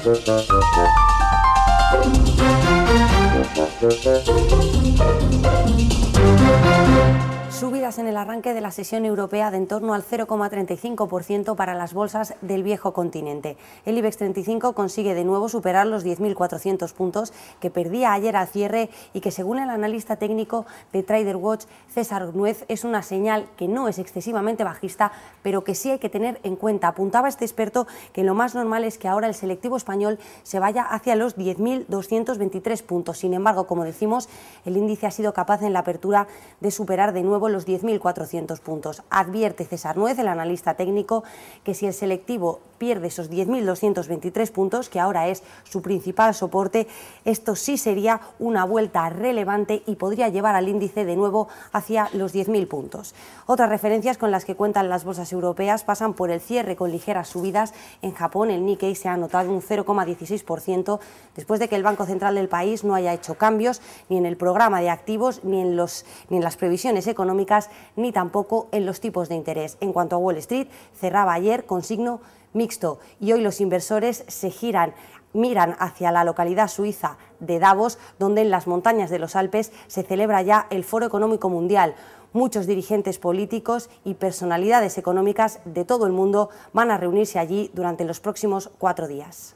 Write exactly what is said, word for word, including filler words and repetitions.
Subidas en el arranque de la sesión europea de en torno al cero coma treinta y cinco por ciento para las bolsas del viejo continente. El IBEX treinta y cinco consigue de nuevo superar los diez mil cuatrocientos puntos que perdía ayer al cierre y que, según el analista técnico de TraderWatch, César Nuez, es una señal que no es excesivamente bajista, pero que sí hay que tener en cuenta. Apuntaba este experto que lo más normal es que ahora el selectivo español se vaya hacia los diez mil doscientos veintitrés puntos. Sin embargo, como decimos, el índice ha sido capaz en la apertura de superar de nuevo los diez mil cuatrocientos puntos. Advierte César Nuez, el analista técnico, que si el selectivo pierde esos diez mil doscientos veintitrés puntos, que ahora es su principal soporte, esto sí sería una vuelta relevante y podría llevar al índice de nuevo hacia los diez mil puntos. Otras referencias con las que cuentan las bolsas europeas pasan por el cierre con ligeras subidas. En Japón el Nikkei se ha anotado un cero coma dieciséis por ciento después de que el Banco Central del país no haya hecho cambios ni en el programa de activos, ni en, los, ni en las previsiones económicas, ni tampoco en los tipos de interés. En cuanto a Wall Street, cerraba ayer con signo mixto y hoy los inversores se giran, miran hacia la localidad suiza de Davos, donde en las montañas de los Alpes se celebra ya el Foro Económico Mundial. Muchos dirigentes políticos y personalidades económicas de todo el mundo van a reunirse allí durante los próximos cuatro días.